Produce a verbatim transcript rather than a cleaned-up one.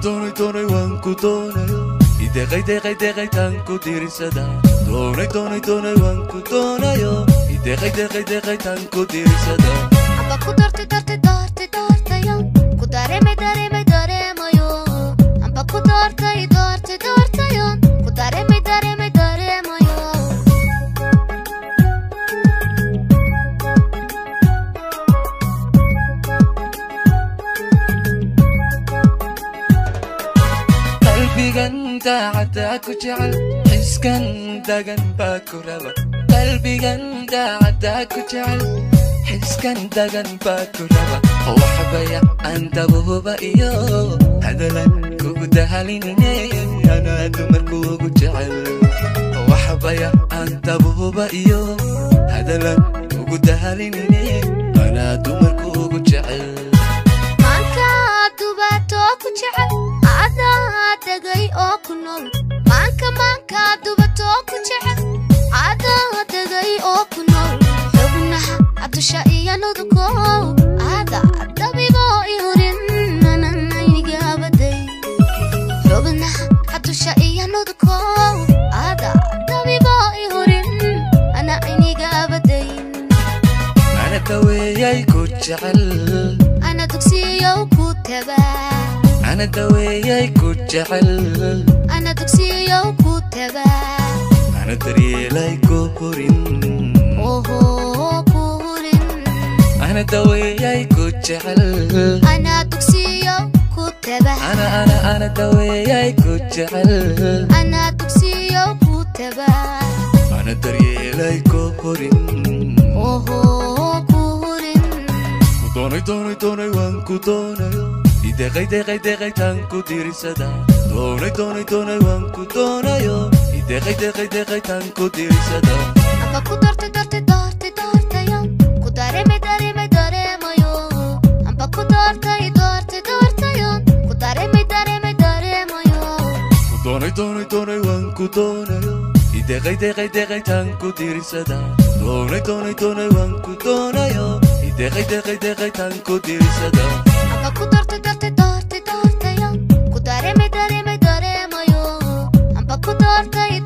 doonay doonay waan ku doonayo ideeqay deeqay deeqay taan ku diirsada doonay doonay doonay waan ku doonayo ideeqay deeqay deeqay taan ku diirsada amba ku dartay dartay dartay dartayo ku dareemay dareemay dareemayo amba ku dartay dartay dartayo ku dareemay dareemay dareemayo qalbigan daacada ku jecel xiskan dagan baa ku raba qalbigan daacada ku jecel xiskan dagan baa ku raba waxbaya andabuba iyo hadalan kugu dahalinine ana dumarkuugu jecel waxbaya andabuba iyo hadalan kugu dahalinine ana dumarkuugu jecel maanka dubato ku jecel ada dagay oo ku nool maanka maanka dubato ku jecel ada dagay oo ku nool xubnaha adusha iyo nudko ada dabibo ihurin nanayga baday xubnaha adusha iyo nudko ada dabibo ihurin ana ayniga baday ana daweeyay ku jecel ana dugsiyo ku tabaa أنا دوياي كجعل أنا دكسيو كتبا أنا دريلاي كورين أوه كورين أنا دوياي كجعل أنا دكسيو كتبا أنا أنا أنا دوياي كجعل أنا دكسيو كتبا أنا دريلاي كورين أوه كورين دوني دوني دوني وانكو دوني ideeqay deeqay deeqay taan ku diirsada doonay doonay doonay waan ku doonayo ideeqay deeqay deeqay taan ku diirsada amba ku dartay dartay dartay dartayo ku dareemay dareemay dareemayo amba ku dartay dartay dartayo ku dareemay dareemay dareemayo doonay doonay doonay waan ku doonayo ideeqay deeqay deeqay taan ku diirsada doonay doonay doonay waan ku doonayo ideeqay deeqay deeqay taan ku diirsada amba ku dartay dartay dartay dartayo ku dareemay dareemay dareemayo amba ku dartay